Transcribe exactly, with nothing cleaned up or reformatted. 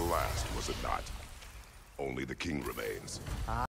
last, was it not? Only the king remains.